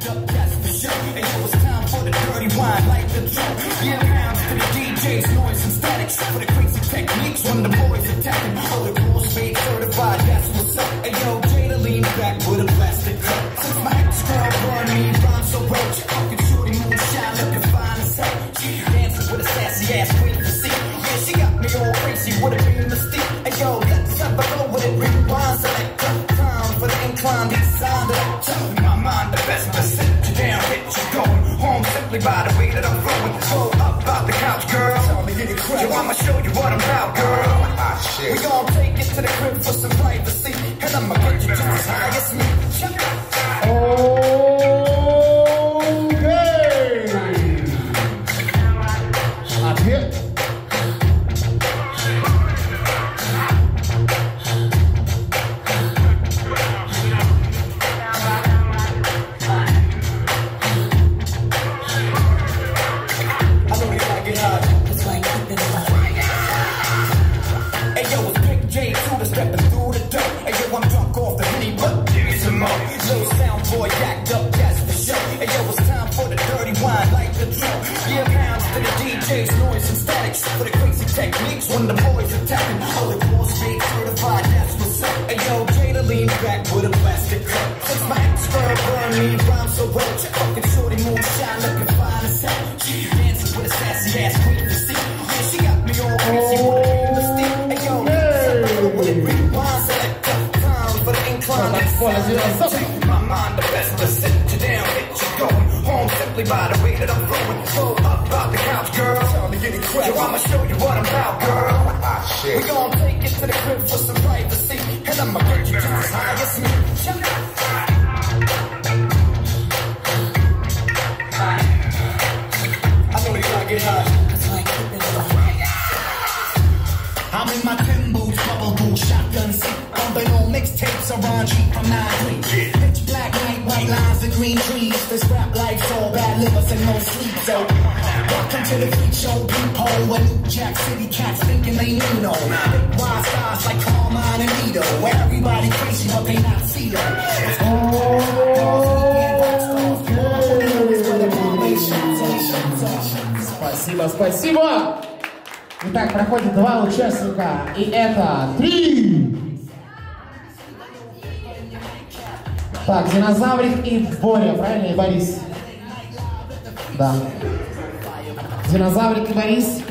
yacked up, that's for sure. And it was time for the dirty wine, like the drum. Yeah, pounds to the DJs, noise and static. For the crazy techniques when the boys attacking. Oh, the Rost certified, that's what's up. And yo, Jada lean back with a plastic cup. Since my ex-girl burned me, rhyme so roach. How could shorty moonshine looking fine as hell? She dancing with a sassy ass queen to see. Yeah, she got me all crazy with a beam mystique. And yo, let's have a go with it, rewind, select time for the incline, design that I'm telling my mind the best to sit you down, hit you going home simply by the way that I'm flowing. Go up out the couch, girl. Yo, I'ma show you what I'm about, girl. We gon' take it to the crib for some privacy, and I'ma get you just as high as me. Stepping through the door, and yo, I'm drunk off the Henny, but give me some more. Little sound boy yacked up, that's for sure. And yo, it's time for the dirty wine, like the drum. Yeah, pounds to the DJs, noise and statics. For the crazy techniques when the boys attacking. Oh, the Boris certified, that's what's up. And yo, Jada lean back with a plastic cup. Since my ex-girl burned me, rhyme so roach. Fucking shorty moonshine looking fine as hell. She dancing with a sassy ass queen to see. Yeah, she got me all crazy with a beam mystique. And yo, with it, rewind, select time for the incline. Take my mind, the best to sit you down, get you going home simply by the way that I'm flowing. Go up out the couch, girl. Yo, I'ma show you what I'm about, girl. We gon' take it to the crib for some privacy, and I'ma get you just as high as me. I know you gotta get high. I'm in my Timbos, bubble boo, shotgun seat. Bumping on mixtapes around cheap from 9 3. Pitch black light, white lines and green trees. This rap life's all bad livers and no sleep. So welcome to the freak show, peephole. Where New Jack City cats thinking they need no. Big wide stars like Carmine and Nito. Where everybody crazy but they not see them. Спасибо, спасибо! Итак, проходит 2 участника, и это 3. Так, Dinozavrik и Боря, правильно? И Борис. Да. Dinozavrik и Борис.